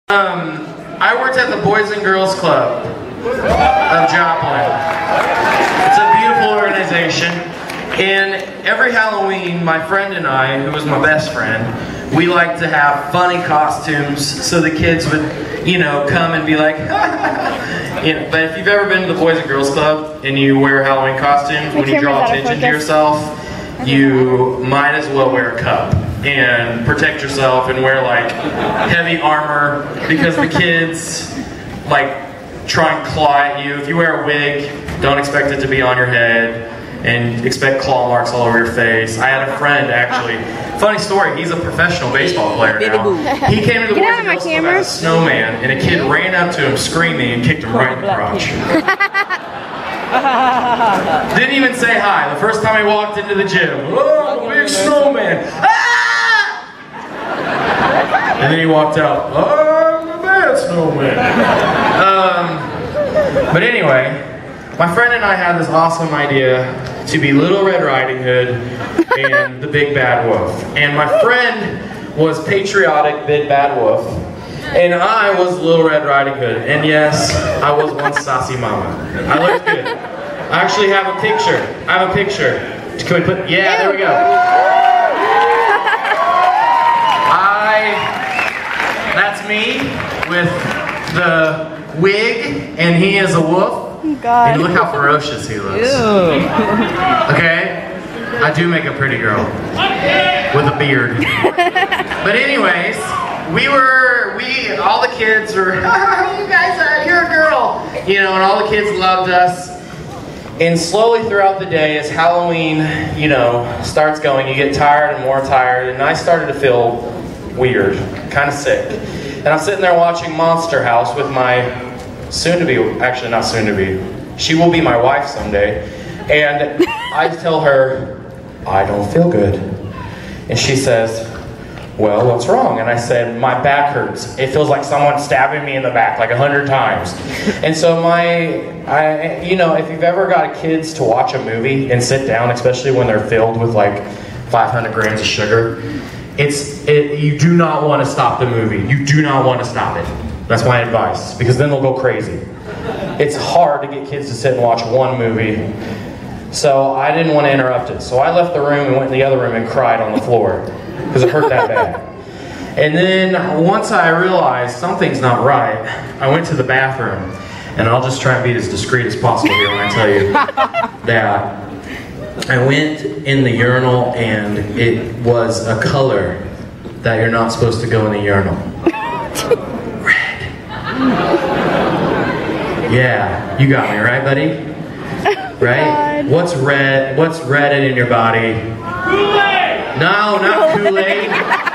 I worked at the Boys and Girls Club of Joplin. It's a beautiful organization, and every Halloween, my friend and I, who was my best friend, we like to have funny costumes so the kids would, you know, come and be like, But if you've ever been to the Boys and Girls Club and you wear Halloween costumes, when you draw attention to yourself, you might as well wear a cup and protect yourself and wear like heavy armor, because the kids like try and claw at you. If you wear a wig, don't expect it to be on your head and expect claw marks all over your face. I had a friend actually, funny story, he's a professional baseball player now. He came to the Boys and Girls Club as a snowman, and a kid ran up to him screaming and kicked him right in the crotch. Didn't even say hi. The first time he walked into the gym, oh, big snowman. Ah! And then he walked out, oh, I'm a bad snowman. But anyway, my friend and I had this awesome idea to be Little Red Riding Hood and the Big Bad Wolf. And my friend was patriotic Big Bad Wolf, and I was Little Red Riding Hood. And yes, I was one sassy mama. I looked good. I actually have a picture. I have a picture. Can we put, yeah, there we go. That's me with the wig, and he is a wolf. God. And look how ferocious he looks. Okay? I do make a pretty girl with a beard. But anyways, all the kids were, you guys you're a girl. You know, and all the kids loved us. And slowly throughout the day, as Halloween, you know, starts going, you get tired and more tired, and I started to feel weird, kind of sick. And I'm sitting there watching Monster House with my soon-to-be, actually not soon-to-be, she will be my wife someday, and I tell her, I don't feel good. And she says, well, what's wrong? And I said, my back hurts. It feels like someone's stabbing me in the back like 100 times. And so you know, if you've ever got kids to watch a movie and sit down, especially when they're filled with like 500 grams of sugar, you do not want to stop the movie. You do not want to stop it. That's my advice, because then they'll go crazy. It's hard to get kids to sit and watch one movie. So I didn't want to interrupt it. So I left the room and went in the other room and cried on the floor, because it hurt that bad. And then once I realized something's not right, I went to the bathroom. And I'll just try and be as discreet as possible here when I tell you that I went in the urinal, and it was a color that you're not supposed to go in the urinal. Red. Yeah, you got me, right, buddy? Right? God. What's red? What's red in your body? Kool-Aid! No, not Kool-Aid.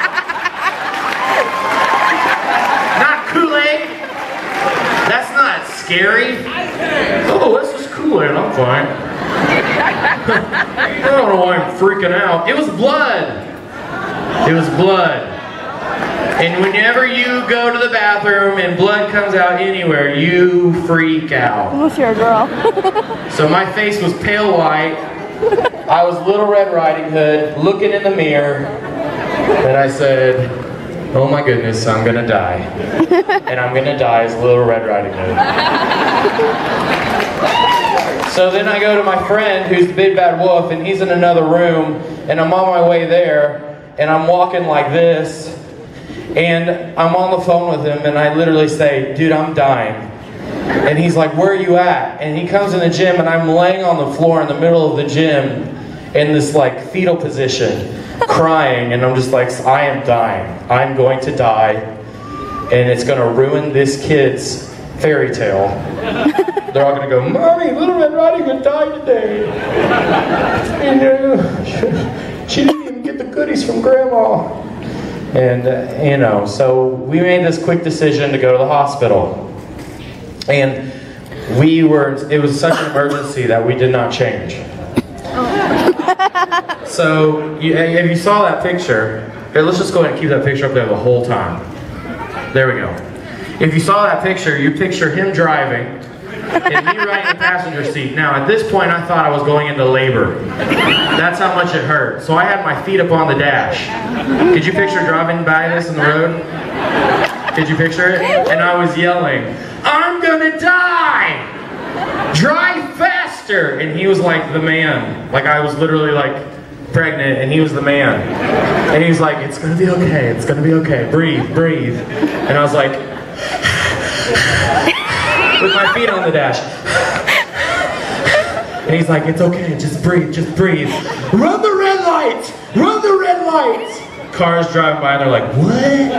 Not Kool-Aid. That's not scary. Oh, this is Kool-Aid. I'm fine. I don't know why I'm freaking out. It was blood. It was blood. And whenever you go to the bathroom and blood comes out anywhere, you freak out. Unless you're a girl. So my face was pale white. I was Little Red Riding Hood, looking in the mirror, and I said, oh my goodness, I'm gonna die. And I'm gonna die as Little Red Riding Hood. So then I go to my friend who's the Big Bad Wolf, and he's in another room, and I'm on my way there, and I'm walking like this, and I'm on the phone with him, and I literally say, dude, I'm dying. And he's like, where are you at? And he comes in the gym, and I'm laying on the floor in the middle of the gym in this like fetal position, crying, and I'm just like, I am dying. I'm going to die, and it's going to ruin this kid's fairy tale. They're all going to go, Mommy, Little Red Riding Hood died today. And she didn't even get the goodies from Grandma. And, you know, so we made this quick decision to go to the hospital. And it was such an emergency that we did not change. So, if you saw that picture, here, let's just go ahead and keep that picture up there the whole time. There we go. If you saw that picture, you picture him driving, and me riding the passenger seat. Now, at this point, I thought I was going into labor. That's how much it hurt. So I had my feet up on the dash. Could you picture driving by this in the road? Could you picture it? And I was yelling, "I'm gonna die! Drive faster!" And he was like the man. Like I was literally like pregnant and he was the man. And he was like, "It's gonna be okay, it's gonna be okay. Breathe, breathe." And I was like, with my feet on the dash. And he's like, "It's okay, just breathe, just breathe. Run the red lights! Run the red lights!" Cars driving by and they're like, "What?"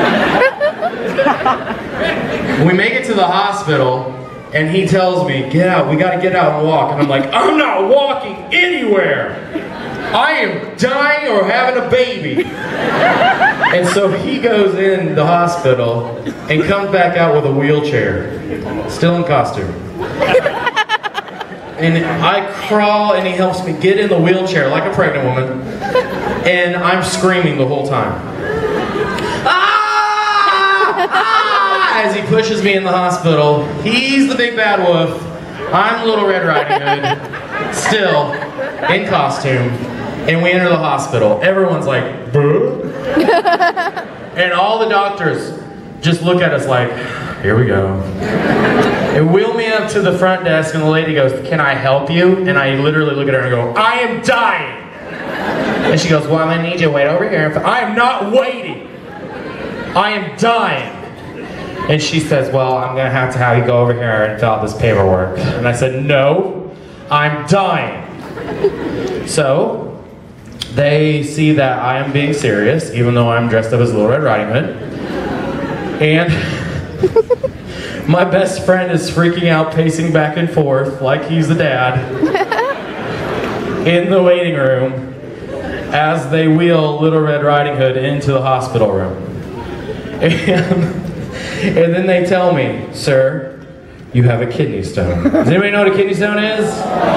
We make it to the hospital and he tells me, "Get out, we gotta get out and walk." And I'm like, "I'm not walking anywhere. I am dying or having a baby." And so he goes in the hospital and comes back out with a wheelchair, still in costume. And I crawl and he helps me get in the wheelchair like a pregnant woman. And I'm screaming the whole time. "Ah! Ah!" As he pushes me in the hospital. He's the big bad wolf. I'm Little Red Riding Hood. Still in costume. And we enter the hospital. Everyone's like, "Boo?" And all the doctors just look at us like, "Here we go." And wheel me up to the front desk and the lady goes, "Can I help you?" And I literally look at her and go, "I am dying." And she goes, "Well, I'm gonna need you to wait over here." I am not waiting. I am dying. And she says, "Well, I'm gonna have you go over here and fill out this paperwork." And I said, "No, I'm dying." So they see that I am being serious, even though I'm dressed up as Little Red Riding Hood. And my best friend is freaking out, pacing back and forth like he's the dad in the waiting room as they wheel Little Red Riding Hood into the hospital room. And then they tell me, "Sir, you have a kidney stone." Does anybody know what a kidney stone is?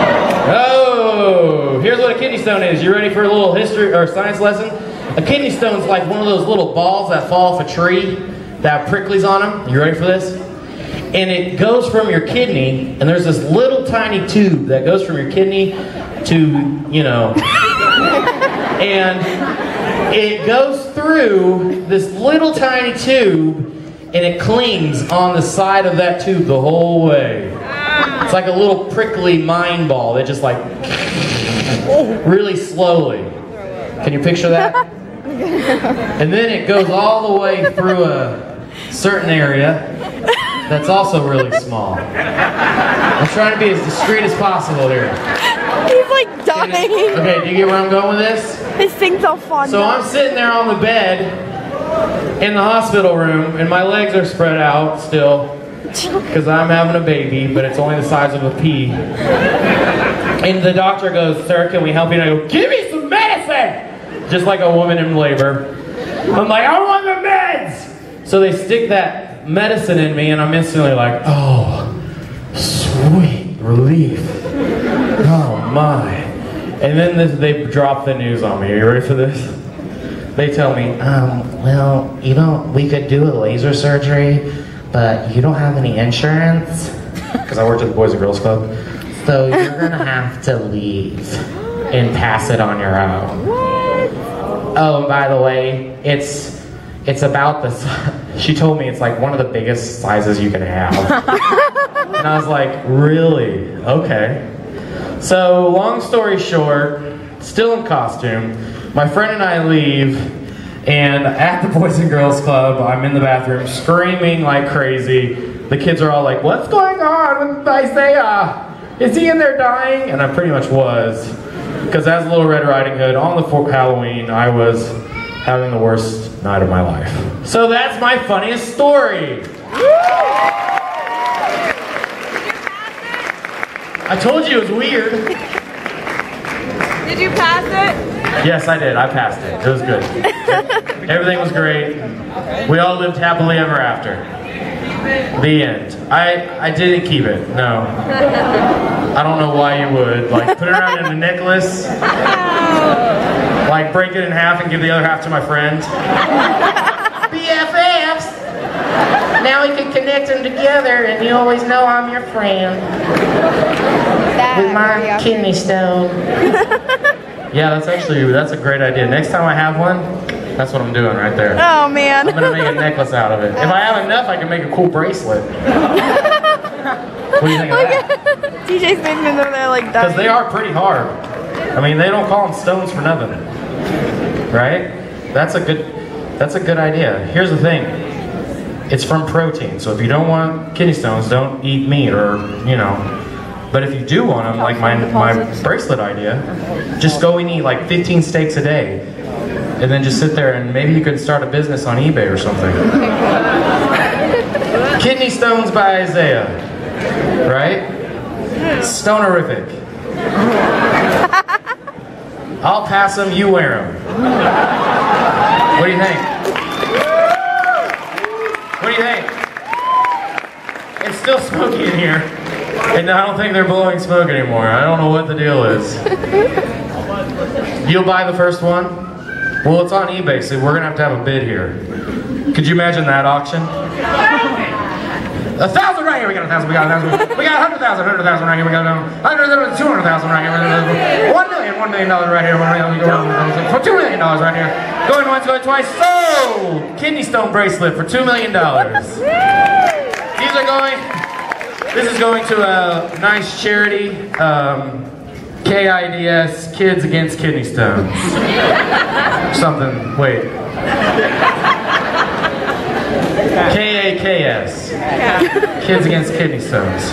Oh, here's what a kidney stone is. You ready for a little history or science lesson? A kidney stone is like one of those little balls that fall off a tree that have pricklies on them. You ready for this? And it goes from your kidney, and there's this little tiny tube that goes from your kidney to, you know, and it goes through this little tiny tube, and it clings on the side of that tube the whole way. It's like a little prickly mine ball that just like really slowly. Can you picture that? And then it goes all the way through a certain area that's also really small. I'm trying to be as discreet as possible here. He's like dying. Okay, do you get where I'm going with this? His thing's all fun. So I'm sitting there on the bed in the hospital room, and my legs are spread out still because I'm having a baby, but it's only the size of a pea. And the doctor goes, "Sir, can we help you?" And I go, "Give me some medicine!" Just like a woman in labor. I'm like, "I want the meds!" So they stick that medicine in me, and I'm instantly like, "Oh, sweet relief. Oh my." And then they drop the news on me. Are you ready for this? They tell me, "Well, we could do a laser surgery, but you don't have any insurance." Because I worked at the Boys and Girls Club. "So you're gonna have to leave and pass it on your own." "Oh, and by the way, it's about this." She told me it's like one of the biggest sizes you can have. And I was like, "Really? Okay." So, long story short, still in costume, my friend and I leave, and at the Boys and Girls Club, I'm in the bathroom screaming like crazy. The kids are all like, "What's going on with Basye? Is he in there dying?" And I pretty much was. Because as Little Red Riding Hood, on the Halloween, I was having the worst night of my life. So that's my funniest story. I told you it was weird. Did you pass it? Yes, I did. I passed it. It was good. Everything was great. We all lived happily ever after. The end. I didn't keep it. No. I don't know why you would. Like, put it around in a necklace. Like, break it in half and give the other half to my friend. BFFs! Now we can connect them together and you always know I'm your friend. With my kidney stone. Yeah, that's a great idea. Next time I have one, That's what I'm doing right there. Oh man. I'm gonna make a necklace out of it. If I have enough, I can make a cool bracelet. What do you think of that? TJ's making over there like dying. Because they are pretty hard. I mean, they don't call them stones for nothing, right? That's a good idea. Here's the thing. It's from protein, so if you don't want kidney stones, don't eat meat or, you know. But if you do want them, like my bracelet idea, just go and eat like 15 steaks a day. And then just sit there and maybe you could start a business on eBay or something. Kidney stones by Isaiah, right? Stonerific. I'll pass them, you wear them. What do you think? What do you think? It's still smoky in here. And I don't think they're blowing smoke anymore. I don't know what the deal is. You'll buy the first one? Well, it's on eBay, so we're gonna have to have a bid here. Could you imagine that auction? 1,000 right here, we got 1,000, we got 1,000, we got 100,000, 100,000 right here, we got 100,000, 200,000 right here, $1 million right here, for $2 million right here. Going once, going twice, sold! Kidney stone bracelet for $2 million. These are going, this is going to a nice charity, KIDS, Kids Against Kidney Stones. Something, wait. KAKS, Kids Against Kidney Stones.